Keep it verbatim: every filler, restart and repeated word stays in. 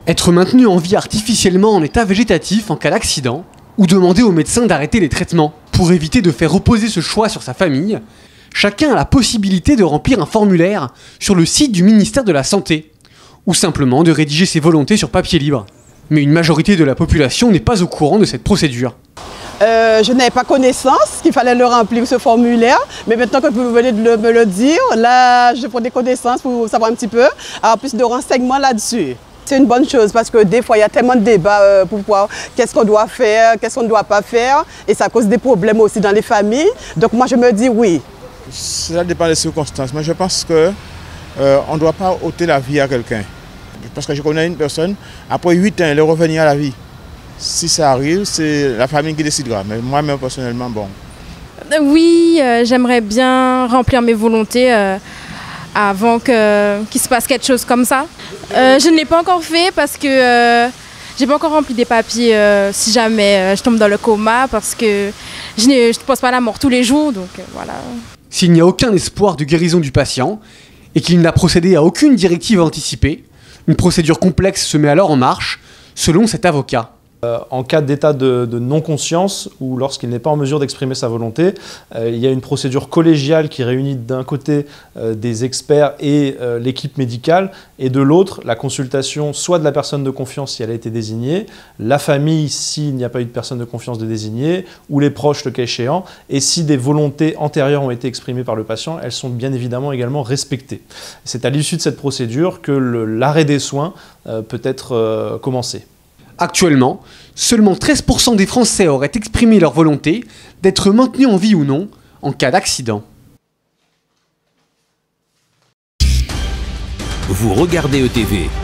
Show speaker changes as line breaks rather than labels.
Être maintenu en vie artificiellement en état végétatif en cas d'accident, ou demander au médecin d'arrêter les traitements. Pour éviter de faire reposer ce choix sur sa famille, chacun a la possibilité de remplir un formulaire sur le site du ministère de la Santé, ou simplement de rédiger ses volontés sur papier libre. Mais une majorité de la population n'est pas au courant de cette procédure.
Euh, je n'avais pas connaissance qu'il fallait le remplir ce formulaire, mais maintenant que vous venez de le, me le dire, là je prends des connaissances pour savoir un petit peu, avoir plus de renseignements là-dessus. C'est une bonne chose parce que des fois il y a tellement de débats euh, pour voir qu'est-ce qu'on doit faire, qu'est-ce qu'on ne doit pas faire, et ça cause des problèmes aussi dans les familles. Donc moi je me dis oui.
Cela dépend des circonstances, mais je pense qu'on euh, ne doit pas ôter la vie à quelqu'un. Parce que je connais une personne, après huit ans, elle est revenue à la vie. Si ça arrive, c'est la famille qui décidera, mais moi-même personnellement, bon.
Oui, euh, j'aimerais bien remplir mes volontés euh, avant que, qu'il se passe quelque chose comme ça. Euh, je ne l'ai pas encore fait parce que euh, je n'ai pas encore rempli des papiers euh, si jamais euh, je tombe dans le coma, parce que je ne pense pas à la mort tous les jours, donc euh, voilà.
S'il n'y a aucun espoir de guérison du patient et qu'il n'a procédé à aucune directive anticipée, une procédure complexe se met alors en marche, selon cet avocat.
Euh, en cas d'état de, de non-conscience ou lorsqu'il n'est pas en mesure d'exprimer sa volonté, euh, il y a une procédure collégiale qui réunit d'un côté euh, des experts et euh, l'équipe médicale, et de l'autre la consultation soit de la personne de confiance si elle a été désignée, la famille s'il n'y a pas eu de personne de confiance de désignée, ou les proches le cas échéant, et si des volontés antérieures ont été exprimées par le patient, elles sont bien évidemment également respectées. C'est à l'issue de cette procédure que l'arrêt des soins euh, peut être euh, commencé.
Actuellement, seulement treize pour cent des Français auraient exprimé leur volonté d'être maintenus en vie ou non en cas d'accident.
Vous regardez E T V.